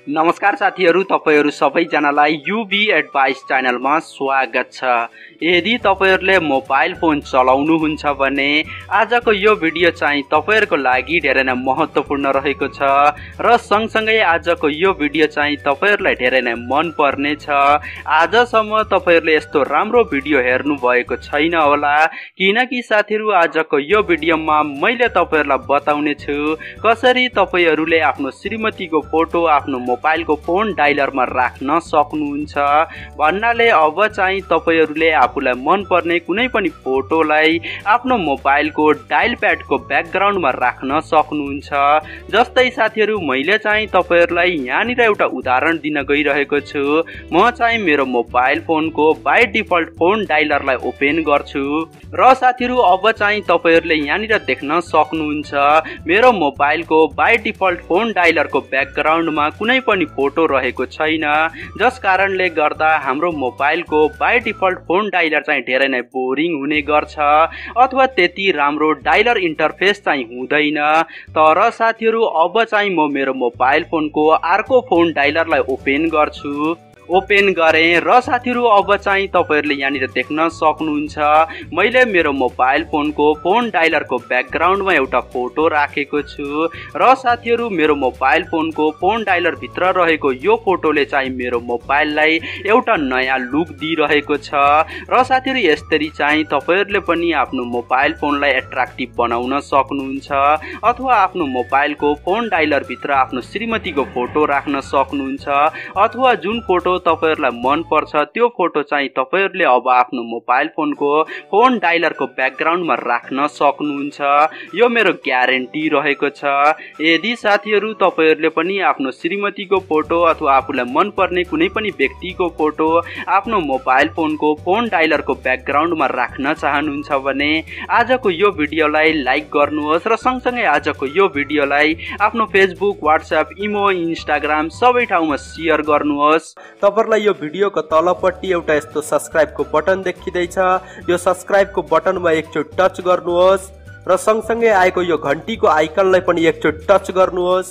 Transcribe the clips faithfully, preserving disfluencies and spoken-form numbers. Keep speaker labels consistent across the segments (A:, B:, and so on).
A: नमस्कार साथीहरु, तपाईहरु सबैजनालाई युभी एडभाइस च्यानलमा स्वागत छ। यदि तपाईहरुले मोबाइल फोन चलाउनुहुन्छ भने आजको यो भिडियो चाहिँ तपाईहरुको लागि धेरै नै महत्त्वपूर्ण रहेको छ र सँगसँगै आजको यो भिडियो चाहिँ तपाईहरुलाई धेरै नै मन पर्ने छ। आजसम्म तपाईहरुले यस्तो राम्रो भिडियो हेर्नु भएको छैन होला, किनकि साथीहरु आजको यो भिडियोमा मैले तपाईहरुलाई बताउने छु कसरी तपाईहरुले आफ्नो श्रीमतीको फोटो आफ्नो मोबाइलको फोन डायलरमा राख्न सक्नुहुन्छ। भन्नाले अब चाहिँ तपाईहरुले आफुलाई मन पर्ने कुनै पनि फोटोलाई आफ्नो मोबाइलको डायल प्याडको ब्याकग्राउन्डमा राख्न सक्नुहुन्छ। जस्तै साथीहरु, मैले चाहिँ तपाईहरुलाई यहाँनिर एउटा उदाहरण दिन गइरहेको छु। म चाहिँ मेरो मोबाइल फोनको बाइ डिफल्ट फोन डायलरलाई ओपन गर्छु र साथीहरु अब चाहिँ तपाईहरुले यहाँनिर देख्न सक्नुहुन्छ मेरो मोबाइलको बाइ डिफल्ट फोन डायलरको ब्याकग्राउन्डमा कुनै पनि फोटो रहेको छैन, जस कारणले गर्दा हाम्रो मोबाइलको बाइ डिफल्ट फोन डायलर चाहिँ धेरै नै बोरिङ हुने गर्छ अथवा त्यति राम्रो डायलर इन्टरफेस चाहिँ हुँदैन। तर साथीहरु अब चाहिँ म मेरो मोबाइल फोनको अर्को फोन डायलरलाई ओपन गर्छु। ओपन गरेँ र साथीहरु अब चाहिँ तपाईहरुले यहाँनिर देख्न सक्नुहुन्छ मैले मेरो मोबाइल फोनको फोन डायलरको ब्याकग्राउन्डमा एउटा फोटो राखेको छु र साथीहरु मेरो मोबाइल फोनको फोन डायलर भित्र रहेको यो फोटोले चाहिँ मेरो मोबाइललाई एउटा नयाँ लुक दिइरहेको छ र साथीहरु यसरी चाहिँ तपाईहरुले पनि आफ्नो मोबाइल फोनलाई एट्र्याक्टिभ बनाउन सक्नुहुन्छ अथवा आफ्नो मोबाइलको फोन डायलर भित्र आफ्नो श्रीमतीको फोटो राख्न सक्नुहुन्छ अथवा जुन फोटो तपाईहरुलाई मन पर्छ त्यो फोटो चाहिँ तपाईहरुले अब आफ्नो मोबाइल फोनको फोन डायलरको ब्याकग्राउन्डमा राख्न सक्नुहुन्छ। यो मेरो ग्यारेन्टी रहेको छ। यदि साथीहरु तपाईहरुले पनि आफ्नो श्रीमतीको फोटो अथवा आफुलाई मन पर्ने कुनै पनि व्यक्तिको फोटो आफ्नो मोबाइल फोनको फोन डायलरको ब्याकग्राउन्डमा राख्न चाहनुहुन्छ भने आजको यो भिडियोलाई लाइक गर्नुहोस् र सँगसँगै आजको यो भिडियोलाई आफ्नो फेसबुक, व्हाट्सएप, इमो, इन्स्टाग्राम सबै ठाउँमा शेयर गर्नुहोस्। तपाईहरुलाई यो भिडियोको तलपट्टि एउटा यस्तो सब्स्क्राइबको बटन देखिँदैछ। यो सब्स्क्राइबको बटनमा एकचोटि टच गर्नुहोस् र सँगसँगै आएको यो घण्टीको आइकनलाई पनि एकचोटि टच गर्नुहोस्।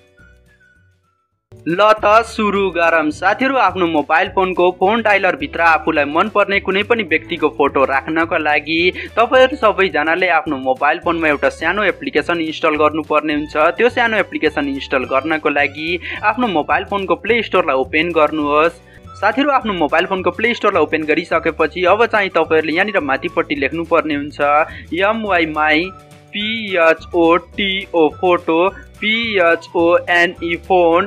A: ल त सुरु गरौँ। साथीहरु, आफ्नो मोबाइल फोनको फोन डायलर भित्र आफुलाई मन पर्ने कुनै पनि व्यक्तिको फोटो राख्नको लागि तपाईहरु सबैजनाले आफ्नो मोबाइल फोनमा एउटा सानो एप्लिकेसन इन्स्टल गर्नुपर्ने हुन्छ। त्यो सानो एप्लिकेसन इन्स्टल गर्नको लागि आफ्नो मोबाइल फोनको प्ले स्टोरलाई ओपन गर्नुहोस्। साथीहरु, आफ्नो मोबाइल फोनको प्ले स्टोरलाई ओपन गरिसकेपछि अब चाहिँ तपाईहरुले यहाँनिर माथिपट्टि लेख्नु पर्ने हुन्छ M Y my P H O T O photo P H O N E phone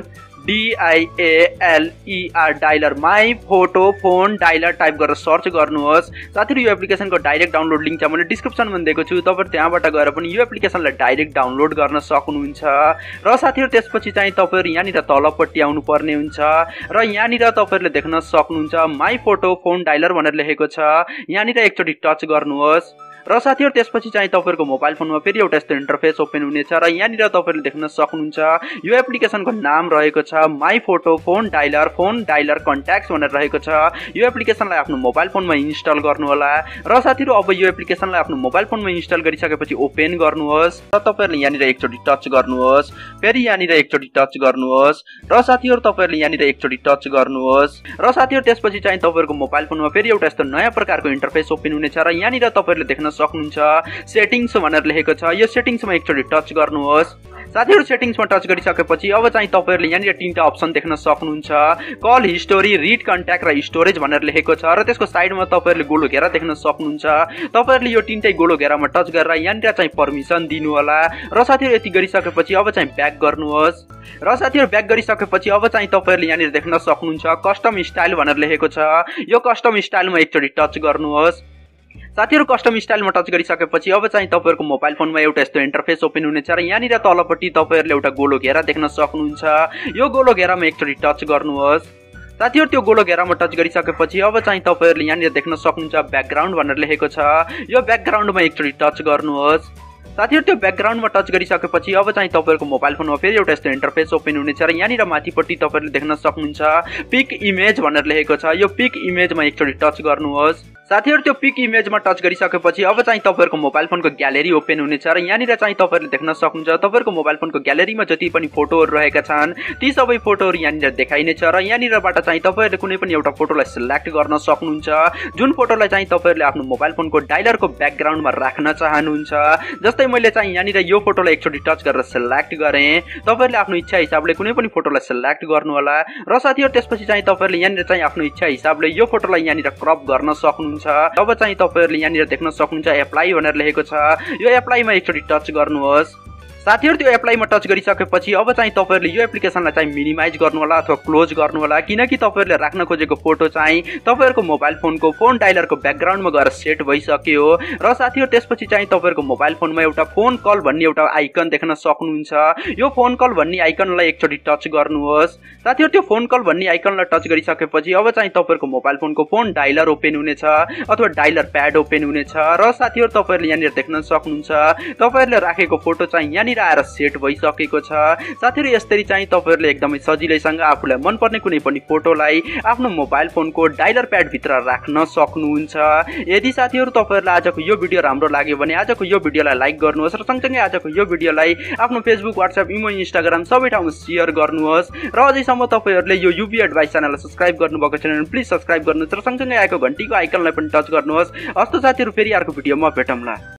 A: D I A L E R dialer my photo phone dialer type गरेर सर्च गर्नुहोस्। साथीहरु, यो एप्लिकेसनको डाइरेक्ट डाउनलोड लिंक चाहिँ मैले डिस्क्रिप्सनमा दिएको छु। तपाईहरु त्यहाँबाट गएर पनि यो एप्लिकेसनलाई डाइरेक्ट डाउनलोड गर्न सक्नुहुन्छ। र साथीहरु त्यसपछि चाहिँ तपाईहरु यहाँनिर तलपट्टि आउनु पर्ने हुन्छ र यहाँनिर तपाईहरुले देख्न सक्नुहुन्छ माई फोटो फोन डायलर भनेर लेखेको छ। यहाँनिर एकचोटि टच गर्नुहोस् र साथीहरु त्यसपछि चाहिँ तपाईहरुको मोबाइल फोनमा फेरि एउटा यस्तो इन्टरफेस ओपन हुनेछ र यहाँनिर तपाईहरुले देख्न सक्नुहुन्छ यो एप्लिकेसनको नाम रहेको छ my photo phone dialer phone dialer contacts भनेर रहेको छ। यो एप्लिकेसनलाई आफ्नो मोबाइल फोनमा इन्स्टल गर्नु होला र साथीहरु अब यो एप्लिकेसनलाई आफ्नो मोबाइल फोनमा इन्स्टल गरिसकेपछि ओपन गर्नुहोस् र तपाईहरुले यहाँनिर एकचोटि टच गर्नुहोस्, फेरि यहाँनिर एकचोटि टच गर्नुहोस् र साथीहरु तपाईहरुले यहाँनिर एकचोटि टच गर्नुहोस् र साथीहरु त्यसपछि चाहिँ तपाईहरुको मोबाइल फोनमा फेरि एउटा यस्तो नयाँ प्रकारको इन्टरफेस ओपन हुनेछ र यहाँनिर तपाईहरुले देख्न सक्नुहुन्छ सेटिंग्स भनेर लेखेको छ। यो सेटिंग्समा एकचोटि टच गर्नुहोस्। साथीहरु सेटिंग्समा टच गरिसकेपछि अब चाहिँ तपाईहरुले यहाँनिर तीनटा अप्सन देख्न सक्नुहुन्छ कल हिस्टोरी, रिड कन्ट्याक्ट र स्टोरेज भनेर लेखेको छ र त्यसको साइडमा तपाईहरुले गोलो घेरा देख्न सक्नुहुन्छ। तपाईहरुले यो तीनटै गोलो घेरामा टच गरेर यहाँनिर चाहिँ परमिसन दिनु होला र साथीहरु यति गरिसकेपछि अब चाहिँ ब्याक गर्नुहोस् र साथीहरु ब्याक गरिसकेपछि अब चाहिँ तपाईहरुले यहाँनिर देख्न सक्नुहुन्छ कस्टम स्टाइल भनेर लेखेको छ। यो कस्टम स्टाइलमा एकचोटि टच गर्नुहोस्। साथीहरु कस्टम स्टाइलमा टच गरिसकेपछि अब चाहिँ तपाईहरुको मोबाइल फोनमा एउटा यस्तो इन्टरफेस ओपन हुनेछ र यहाँनिर तलपट्टि तपाईहरुले एउटा गोलो घेरा देख्न सक्नुहुन्छ। यो गोलो घेरामा एकचोटि टच गर्नुहोस्। साथीहरु त्यो गोलो घेरामा टच गरिसकेपछि अब चाहिँ तपाईहरुले यहाँनिर देख्न सक्नुहुन्छ ब्याकग्राउन्ड भनेर लेखेको छ। यो ब्याकग्राउन्डमा एकचोटि टच गर्नुहोस्। साथीहरु त्यो ब्याकग्राउन्डमा टच गरिसकेपछि अब चाहिँ तपाईहरुको मोबाइल फोनमा फेरि एउटा यस्तो इन्टरफेस ओपन हुनेछ र यहाँनिर माथिपट्टि तपाईहरुले देख्न सक्नुहुन्छ पिक इमेज भनेर लेखेको छ। यो पिक इमेजमा एकचोटि टच गर्नुहोस्। साथीहरु त्यो पिक इमेजमा टच गरिसकेपछि अब चाहिँ तपाईहरुको मोबाइल फोनको ग्यालेरी ओपन हुनेछ र यहाँनिर चाहिँ तपाईहरुले देख्न सक्नुहुन्छ तपाईहरुको मोबाइल फोनको ग्यालेरीमा जति पनि फोटोहरु रहेका छन् ती सबै फोटोहरु यहाँनिर देखाइनेछ र यहाँनिरबाट चाहिँ तपाईहरुले कुनै पनि एउटा फोटोलाई सिलेक्ट गर्न सक्नुहुन्छ जुन फोटोलाई चाहिँ तपाईहरुले आफ्नो मोबाइल फोनको डायलरको ब्याकग्राउन्डमा राख्न चाहनुहुन्छ। जस्तै मैले चाहिँ यहाँनिर यो फोटोलाई एकचोटी टच गरेर सिलेक्ट गरे। तपाईहरुले आफ्नो इच्छा हिसाबले कुनै पनि फोटोलाई सिलेक्ट गर्नु होला र साथीहरु त्यसपछि चाहिँ तपाईहरुले यहाँनिर चाहिँ आफ्नो इच्छा हिसाबले यो फोटोलाई यहाँनिर क्रप गर्न सक्नुहुन्छ। अब चाहिँ तपाईहरुले यहाँनिर देख्न सक्नुहुन्छ एप्लाई भनेर लेखेको छ। यो एप्लाईमा एकचोटी टच गर्नुहोस्। साथीहरु त्यो एप्लाईमा टच गरिसकेपछि अब चाहिँ तपाईहरुले यो एप्लिकेसनलाई चाहिँ मिनिमाइज गर्नु होला अथवा क्लोज गर्नु होला किनकि तपाईहरुले राख्न खोजेको फोटो चाहिँ तपाईहरुको मोबाइल फोनको फोन डायलरको ब्याकग्राउन्डमा गएर सेट भइसक्यो र साथीहरु त्यसपछि चाहिँ तपाईहरुको मोबाइल फोनमा एउटा फोन कल भन्ने एउटा आइकन देख्न सक्नुहुन्छ। यो फोन कल भन्ने आइकनलाई एकचोटी टच गर्नुहोस्। साथीहरु त्यो फोन कल भन्ने आइकनलाई टच गरिसकेपछि अब चाहिँ तपाईहरुको मोबाइल फोनको फोन डायलर ओपन हुनेछ अथवा डायलर प्याड ओपन हुनेछ र साथीहरु तपाईहरुले यहाँनिर देख्न सक्नुहुन्छ तपाईहरुले राखेको फोटो चाहिँ यहाँनिर आएर सेट भइसकेको छ। साथीहरु यसरी चाहिँ तपाईहरुले एकदमै सजिलैसँग आफुलाई मनपर्ने कुनै पनि फोटोलाई आफ्नो मोबाइल फोनको डायलर प्याड भित्र राख्न सक्नुहुन्छ। यदि साथीहरु तपाईहरुलाई आजको यो भिडियो राम्रो लाग्यो भने आजको यो भिडियोलाई लाइक गर्नुहोस् र सँगसँगै आजको यो भिडियोलाई आफ्नो फेसबुक व्हाट्सएप इमो इन्स्टाग्राम सबै ठाउँमा शेयर गर्नुहोस् र अझैसम्म तपाईहरुले यो युभी एडभाइस च्यानललाई सब्स्क्राइब गर्नुभएको छैन भने प्लिज सब्स्क्राइब गर्नुहोस् र सँगसँगै आएको घण्टीको आइकनलाई पनि टच गर्नुहोस्। हस्त साथीहरु फेरि अर्को भिडियोमा भेटौँला।